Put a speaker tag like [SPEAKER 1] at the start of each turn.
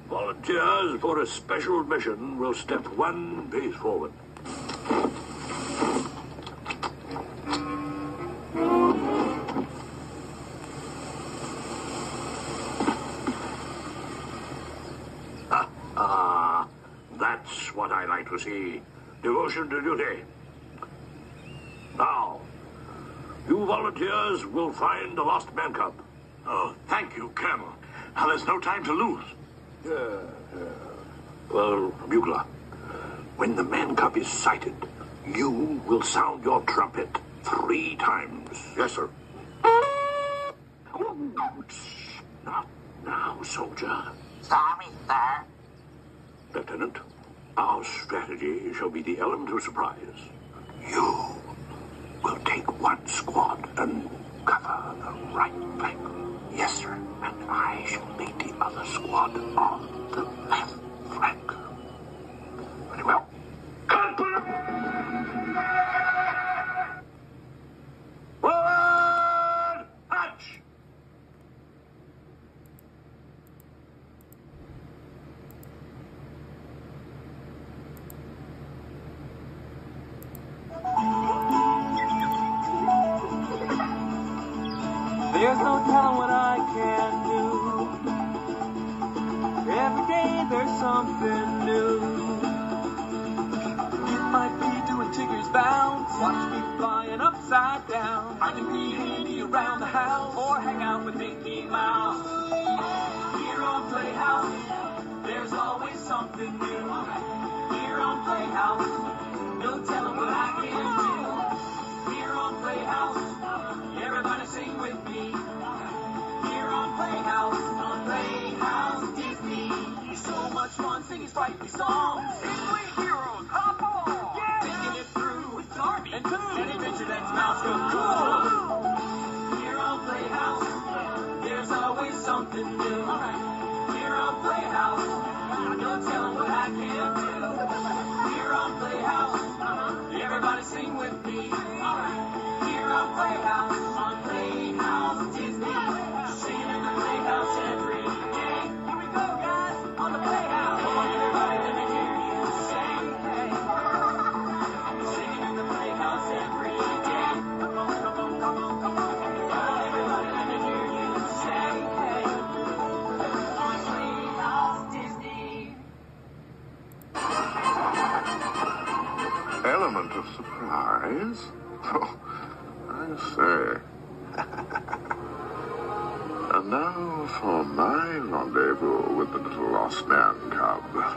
[SPEAKER 1] Volunteers for a special mission will step 1 pace forward. That's what I like to see. Devotion to duty. Now, you volunteers will find the lost man cub.
[SPEAKER 2] Oh, thank you, Colonel. Now, there's no time to lose.
[SPEAKER 1] Well, Bugler, when the man cub is sighted, you will sound your trumpet 3 times. Yes, sir. Not now, soldier.
[SPEAKER 3] Sorry, sir.
[SPEAKER 1] Lieutenant, our strategy shall be the element of surprise. You will take 1 squad and cover the right flank. Yes, sir. And I shall lead the other squad on the left flank. Very well. Forward! March!
[SPEAKER 4] There's no telling what I can do. Every day there's something new. It might be doing Tigger's bounce, watch me flying upside down. I can be handy around the house, or hang out with Mickey Mouse. Here on Playhouse, there's always something new. Here on Playhouse, no telling what I can do. Here on Playhouse, everybody sing with me. Here on Playhouse Disney. So much fun singing sprightly songs. Disney heroes, hop along. Yeah. Thinking it through with Darby and Toon. An adventure that's mouse go cool. Here on Playhouse, there's always something new. Here on Playhouse, no telling what I can do. Here on Playhouse, everybody sing with me. Here on Playhouse Disney. Singing in the Playhouse every day. Here we go, guys, on the Playhouse. Come on, everybody, let me hear you sing. Hey. Singing in the Playhouse every day. Come on, come on, come on, come on. Everybody, let me hear you sing. Hey. On Playhouse Disney.
[SPEAKER 5] Element of surprise? Oh, I say. And now for my rendezvous with the little lost man cub.